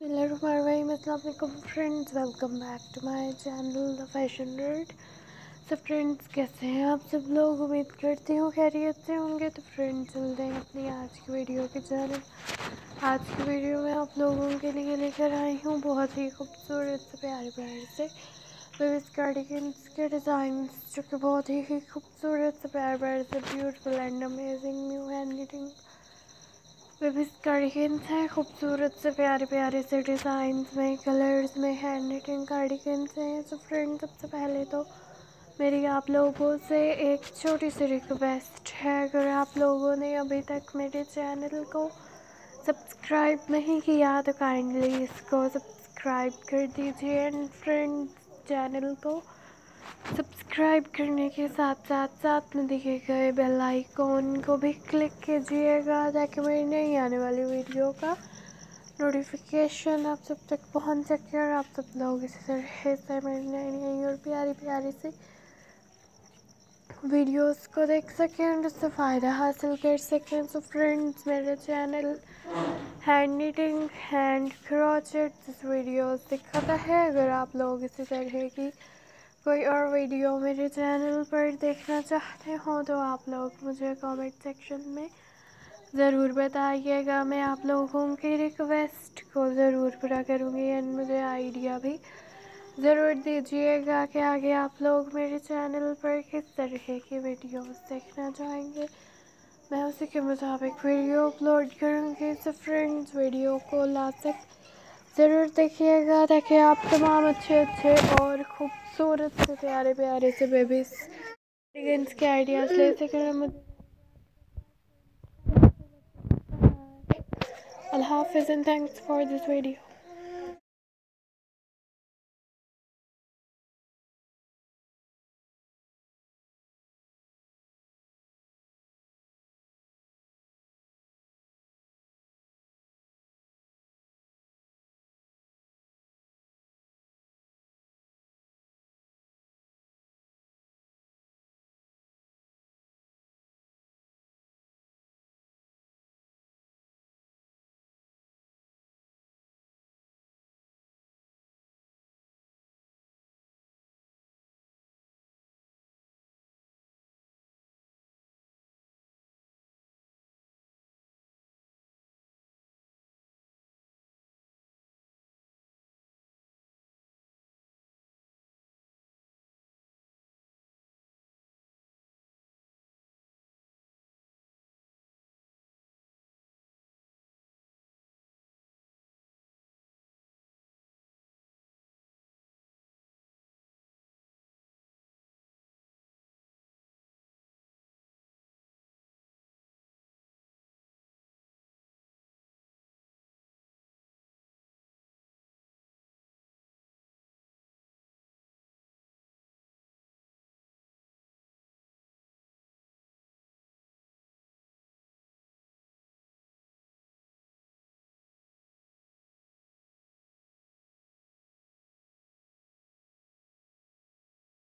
अस्सलाम friends, welcome back to my channel the fashion nerd. सब friends कैसे हैं आप सब लोग? उम्मीद करती हूँ खैरियत से होंगे। तो फ्रेंड्स चलते हैं अपनी आज की वीडियो की जानब। आज की वीडियो में आप लोगों के लिए लेकर आई हूँ बहुत ही खूबसूरत से प्यारे प्यारे से बेबीज कार्डिगन्स के डिज़ाइंस, जो कि बहुत ही खूबसूरत से प्यारे प्यारे से beautiful and amazing new hand knitting babies cardigans हैं। खूबसूरत से प्यारे प्यारे से डिज़ाइंस में, कलर्स में हैंड निटिंग कार्डिगन्स हैं। तो फ्रेंड, सबसे पहले तो मेरी आप लोगों से एक छोटी सी रिक्वेस्ट है, अगर आप लोगों ने अभी तक मेरे चैनल को सब्सक्राइब नहीं किया तो काइंडली इसको सब्सक्राइब कर दीजिए। एंड फ्रेंड्स, चैनल को सब्सक्राइब करने के साथ में दिए गए बेल आइकॉन को भी क्लिक कीजिएगा, ताकि मेरी नई आने वाली वीडियो का नोटिफिकेशन आप सब तक पहुंच सके और आप सब लोग इसी तरह से मेरी नई नई और प्यारी प्यारी सी वीडियोस को देख सकें और उससे फ़ायदा हासिल कर सकें। सो फ्रेंड्स, मेरे channel hand knitting, hand crochet videos दिखाता है। अगर आप लोग इसी तरह की कोई और वीडियो मेरे चैनल पर देखना चाहते हो तो आप लोग मुझे कमेंट सेक्शन में ज़रूर बताइएगा। मैं आप लोगों की रिक्वेस्ट को ज़रूर पूरा करूँगी एंड मुझे आइडिया भी ज़रूर दीजिएगा कि आगे आप लोग मेरे चैनल पर किस तरह की वीडियोस देखना चाहेंगे। मैं उसी के मुताबिक वीडियो अपलोड करूँगी। तो फ्रेंड्स, वीडियो को लास्ट तक ज़रूर देखिएगा, ताकि आप तमाम अच्छे और खूबसूरत से प्यारे प्यारे से बेबीज के आइडियाज़ ले सकें। मुझे अल्लाह हाफ़िज़ and thanks for this video.